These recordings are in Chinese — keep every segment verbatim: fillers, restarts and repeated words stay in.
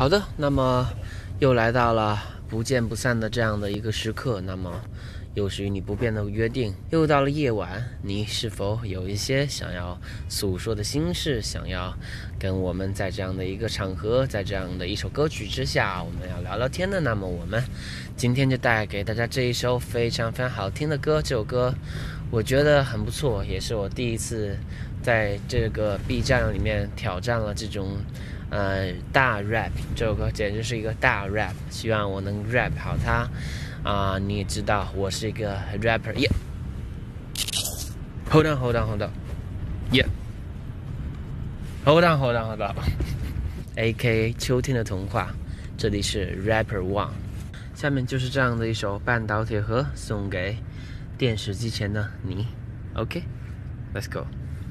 好的，那么又来到了不见不散的这样的一个时刻，那么又是与你不变的约定，又到了夜晚，你是否有一些想要诉说的心事，想要跟我们在这样的一个场合，在这样的一首歌曲之下，我们要聊聊天的？那么我们今天就带给大家这一首非常非常好听的歌，这首歌我觉得很不错，也是我第一次在这个 B 站里面挑战了这种呃大 rap， 这首歌简直是一个大 rap， 希望我能 rap 好它啊、呃！你也知道我是一个 rapper， 耶、yeah. Hold on hold on hold on yeah Hold on hold on hold on A K A 秋天的童话，这里是 Rapper One， 下面就是这样的一首半岛铁盒，送给电视机前的你。 OK Let's go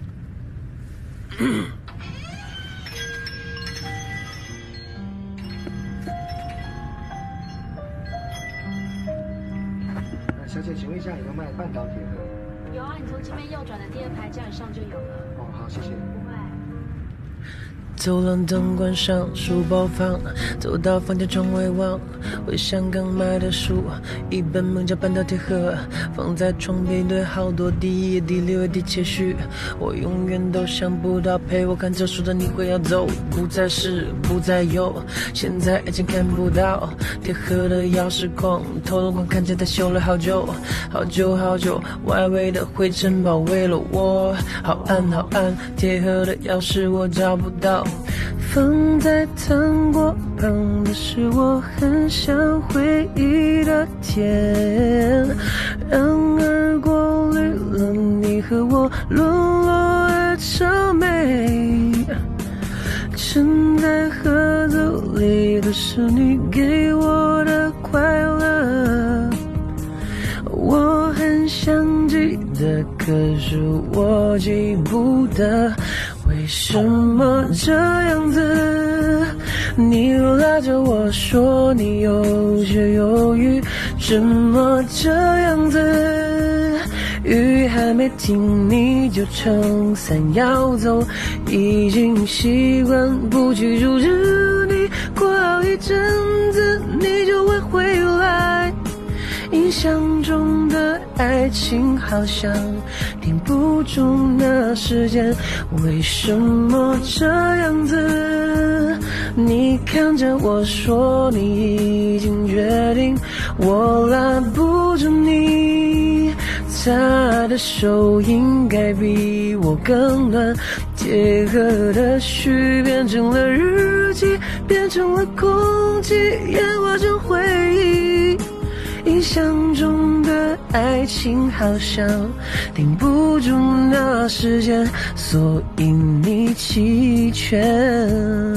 小姐，请问一下有没有卖半岛铁盒？ 有啊，你从前面右转的第二排架以上就有了。 哦，好，谢谢。 不会。 走廊灯关上，书包放，走到房间窗外望，回香港买的书，一本名叫《半岛铁盒》，放在床边堆好多第一页、第六页、第七序，我永远都想不到陪我看这书的你会要走，不再是，不再有，现在已经看不到铁盒的钥匙孔，透漏光看见它修了好久，好久好久，外围的灰尘包围了我，好暗好暗，铁盒的钥匙我找不到。放在糖果旁的是我很想回忆的甜，然而过滤了你和我沦落的谄媚，盛在盒子里的是你给我的快乐，我很想记得，可是我记不得为什么这样子。你拉着我说你有些犹豫，怎么这样子？雨还没停你就撑伞要走，已经习惯不去阻止你，过好一阵子你就会回来。印象中的爱情好像停不住那时间，为什么这样子？你看着我说你已经决定，我拉不住你，他的手应该比我更暖，铁盒的序变成了日记，变成了空气，演化成回忆。印象中的爱情好像停不住那时间，所以你弃权。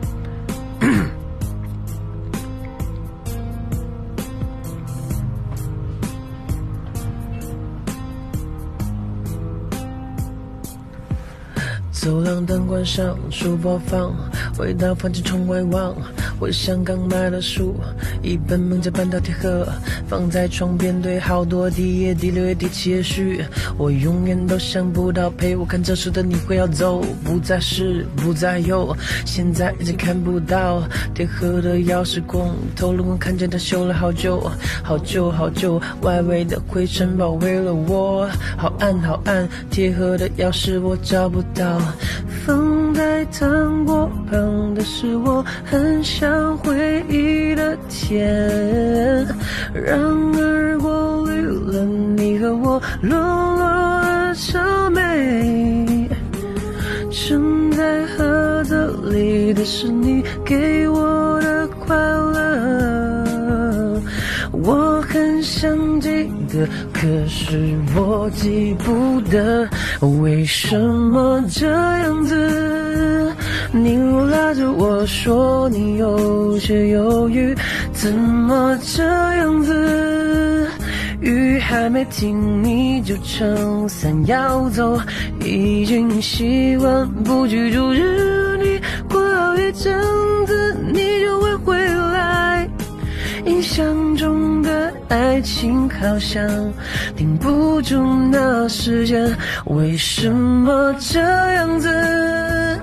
走廊灯关上，书包放，回到房间窗外望，回香港买了书，一本名叫《半岛铁盒》，放在床边堆好多第一页、第六页、第七页序，我永远都想不到陪我看这书的你会要走，不再是，不再有，现在已经看不到铁盒的钥匙孔，透漏光看见它修了好久，好久好久，外围的灰尘包围了我，好暗好暗，铁盒的钥匙我找不到。放在糖果旁的是我很想回忆的甜，然而过滤了你和我沦落的谄媚，盛在盒子里的是你给我的快乐，我很想记得，可是我记不得为什么这样子。你拉着我说你有些犹豫，怎么这样子？雨还没停你就撑伞要走，已经习惯不去阻止你，过好一阵子你就会回来。印象中的爱情好像停不住那时间，为什么这样子？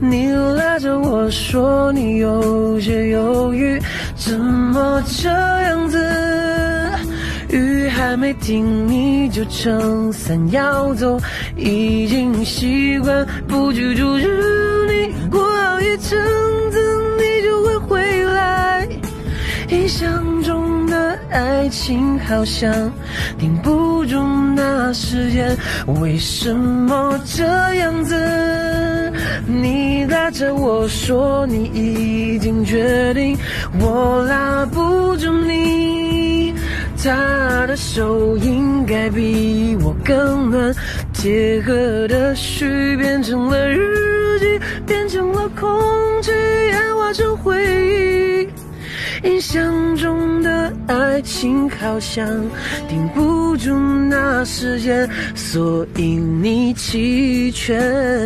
你拉着我说你有些犹豫，怎么这样子？雨还没停你就撑伞要走，已经习惯不去阻止你，过好一阵子你就会回来。印象中的爱情好像停不住那时间，为什么这样子？你拉着我说你已经决定，我拉不住你。他的手应该比我更暖，贴合的序变成了日记，变成了空气，演化成回忆。印象中的爱情好像停不住那时间，所以你弃权。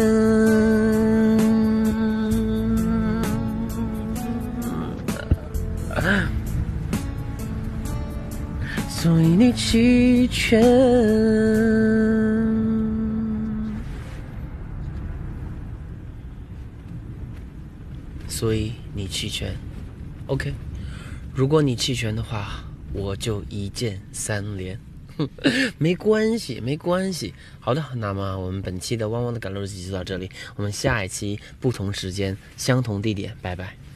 所以你弃权，所以你弃权 ，OK。如果你弃权的话，我就一键三连。没关系，没关系。好的，那么我们本期的汪汪的赶路日记就到这里，我们下一期不同时间、相同地点，拜拜。